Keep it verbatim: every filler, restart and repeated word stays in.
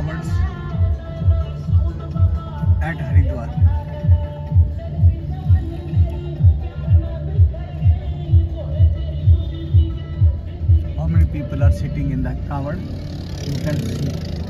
kavards at Haridwar. How many people are sitting in that kavard? You can see.